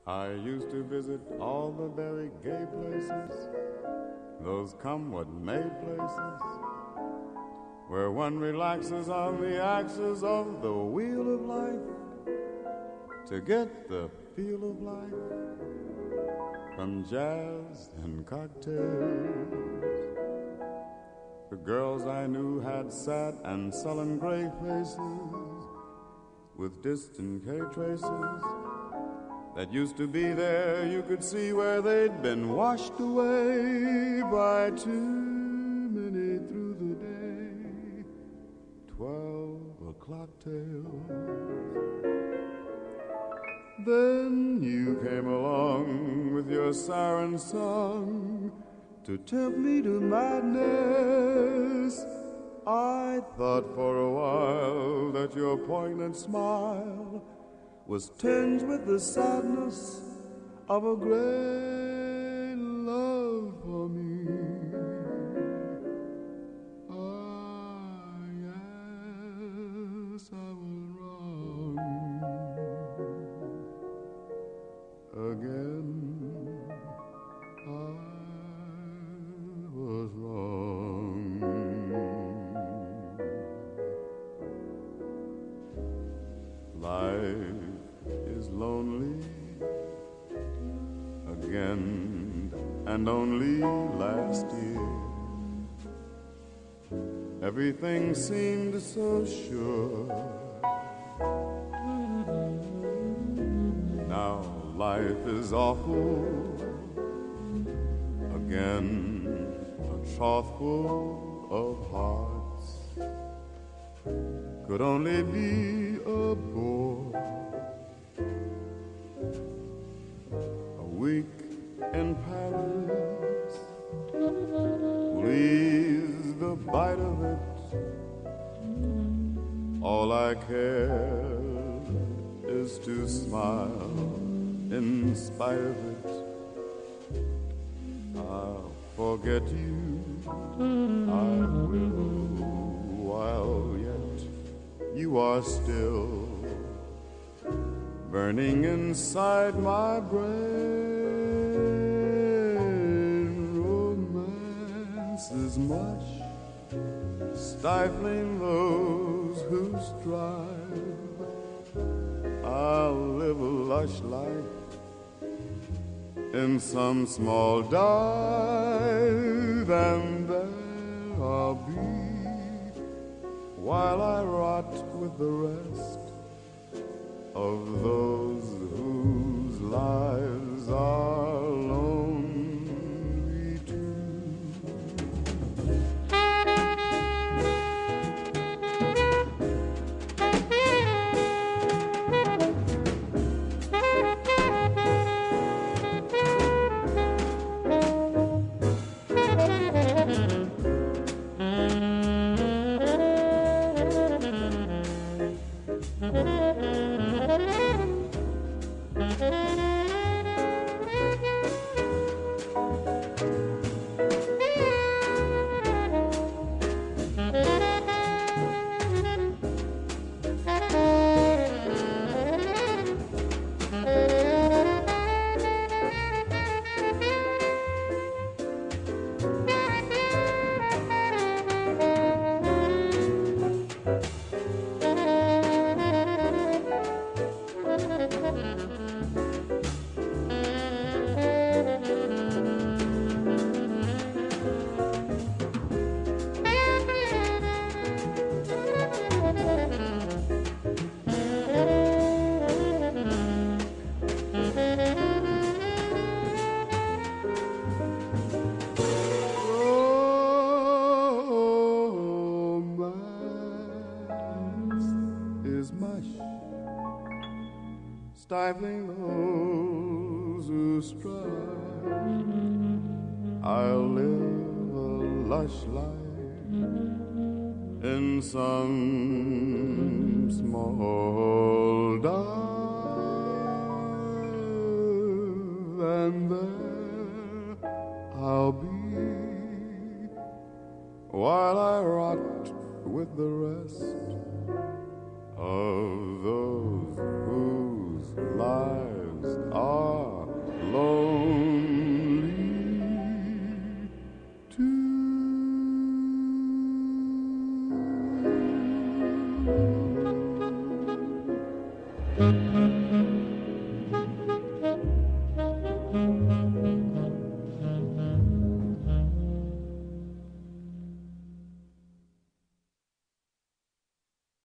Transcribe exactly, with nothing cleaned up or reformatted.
I used to visit all the very gay places, those come what may places, where one relaxes on the axis of the wheel of life to get the feel of life from jazz and cocktails. The girls I knew had sad and sullen gray faces with distant K traces that used to be there. You could see where they'd been washed away by too many through the day twelve o'clock tales. Then you came along with your siren song to tempt me to madness. I thought for a while that your poignant smile was tinged with the sadness of a great love for me. Ah, yes, I was wrong again. I was wrong. Life is lonely again, and only last year everything seemed so sure. Now life is awful again, a trough full of hearts could only be a bore. A week in Paris will ease the bite of it. All I care is to smile in spite of it. I'll forget you, I will, while yet you are still burning inside my brain. Romance is much, stifling those who strive. I'll live a lush life in some small dive, and there I'll be while I rot with the rest of those whose lives are lonely too. Stifling those who strive. I'll live a lush life in some small dive, and there I'll be while I rot with the rest of those whose lives are Thank you.